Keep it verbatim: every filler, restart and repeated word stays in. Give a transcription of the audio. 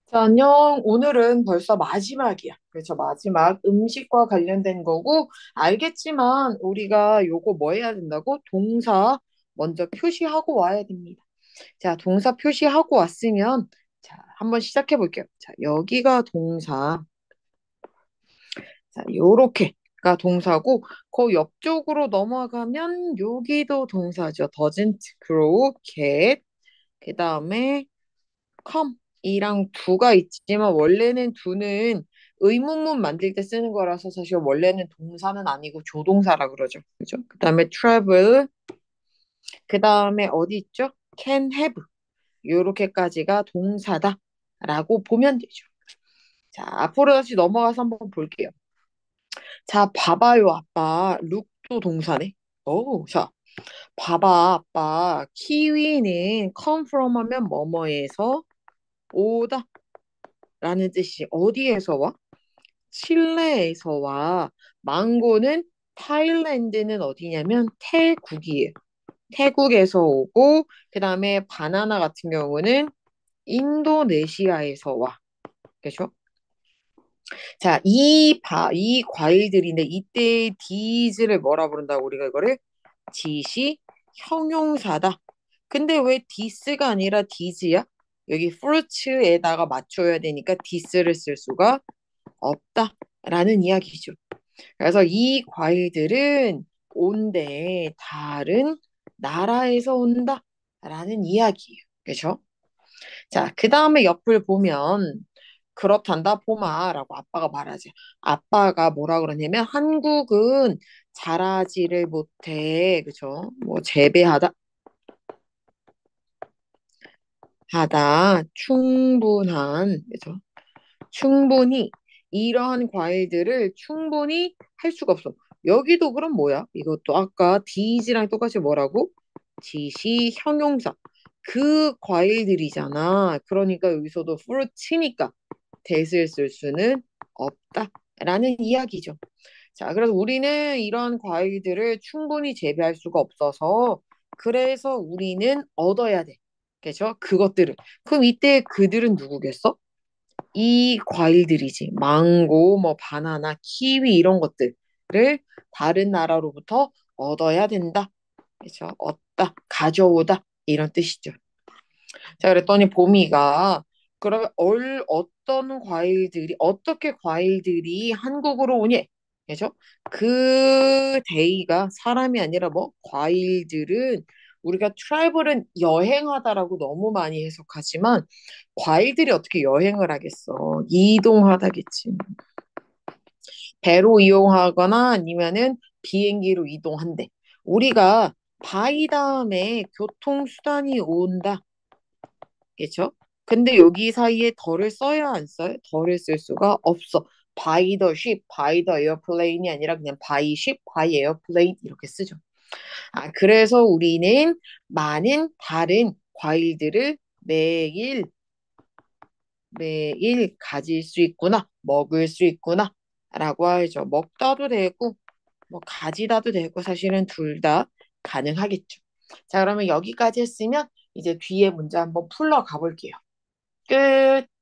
자, 안녕. 오늘은 벌써 마지막이야. 그렇죠. 마지막 음식과 관련된 거고, 알겠지만, 우리가 요거 뭐 해야 된다고? 동사 먼저 표시하고 와야 됩니다. 자, 동사 표시하고 왔으면, 자, 한번 시작해 볼게요. 자, 여기가 동사. 자, 요렇게가 동사고, 그 옆쪽으로 넘어가면, 여기도 동사죠. doesn't grow, get. 그 다음에, come 이랑 두가 있지만 원래는 두는 의문문 만들 때 쓰는 거라서 사실 원래는 동사는 아니고 조동사라 그러죠. 그죠? 그다음에 travel, 그다음에 어디 있죠? can have. 요렇게까지가 동사다라고 보면 되죠. 자, 앞으로 다시 넘어가서 한번 볼게요. 자, 봐봐요, 아빠. 룩도 동사네. 오, 자, 봐봐, 아빠. 키위는 come from 하면 뭐뭐에서 오다 라는 뜻이 어디에서 와? 칠레에서 와. 망고는 타일랜드는 어디냐면 태국이에요. 태국에서 오고 그다음에 바나나 같은 경우는 인도네시아에서 와. 그렇죠? 자, 이 바, 이 과일들인데 이때 these를 뭐라 부른다고 우리가 이거를 지시 형용사다. 근데 왜 this가 아니라 these야? 여기 fruits에다가 맞춰야 되니까 this를 쓸 수가 없다라는 이야기죠. 그래서 이 과일들은 온데 다른 나라에서 온다라는 이야기예요. 그렇죠? 자, 그 다음에 옆을 보면 그렇단다 포마라고 아빠가 말하지. 아빠가 뭐라 그러냐면 한국은 잘하지를 못해. 그죠? 뭐 재배하다 하다 충분한 그죠? 충분히 이러한 과일들을 충분히 할 수가 없어. 여기도 그럼 뭐야? 이것도 아까 디즈랑 똑같이 뭐라고? 지시 형용사. 그 과일들이잖아. 그러니까 여기서도 fruit니까 that을 쓸 수는 없다라는 이야기죠. 자, 그래서 우리는 이런 과일들을 충분히 재배할 수가 없어서 그래서 우리는 얻어야 돼. 그죠? 그것들을. 그럼 이때 그들은 누구겠어? 이 과일들이지. 망고, 뭐 바나나, 키위 이런 것들을 다른 나라로부터 얻어야 된다. 그렇죠? 얻다, 가져오다 이런 뜻이죠. 자, 그랬더니 보미가 그러면 얼 어떤 과일들이 어떻게 과일들이 한국으로 오니? 그죠? 그 데이가 사람이 아니라 뭐 과일들은 우리가 트래블은 여행하다라고 너무 많이 해석하지만 과일들이 어떻게 여행을 하겠어? 이동하다겠지. 배로 이용하거나 아니면은 비행기로 이동한대. 우리가 바이 다음에 교통수단이 온다. 그쵸? 근데 여기 사이에 덜을 써야 안 써요? 덜을 쓸 수가 없어. by the ship, by the airplane이 아니라 그냥 by ship, by airplane 이렇게 쓰죠. 아, 그래서 우리는 많은 다른 과일들을 매일 매일 가질 수 있구나, 먹을 수 있구나, 라고 하죠. 먹다도 되고, 뭐 가지다도 되고, 사실은 둘 다 가능하겠죠. 자, 그러면 여기까지 했으면 이제 뒤에 문제 한번 풀러 가볼게요. 끝.